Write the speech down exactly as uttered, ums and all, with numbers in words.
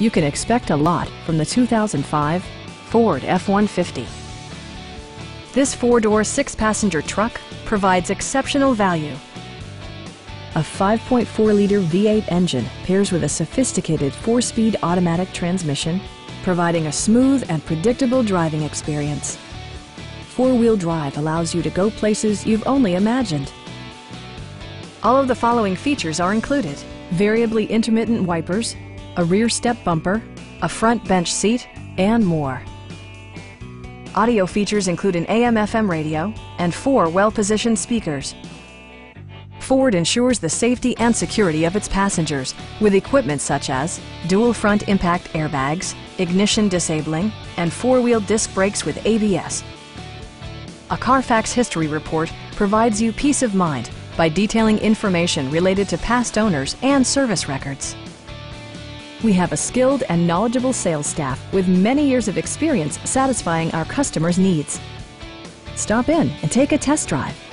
You can expect a lot from the two thousand five Ford F one fifty. This four-door, six-passenger truck provides exceptional value. A five point four liter V eight engine pairs with a sophisticated four-speed automatic transmission, providing a smooth and predictable driving experience. Four-wheel drive allows you to go places you've only imagined. All of the following features are included: variably intermittent wipers, a rear step bumper, a front bench seat, and more. Audio features include an A M F M radio and four well-positioned speakers. Ford ensures the safety and security of its passengers with equipment such as dual front impact airbags, ignition disabling, and four-wheel disc brakes with A B S. A Carfax history report provides you peace of mind by detailing information related to past owners and service records. We have a skilled and knowledgeable sales staff with many years of experience satisfying our customers' needs. Stop in and take a test drive.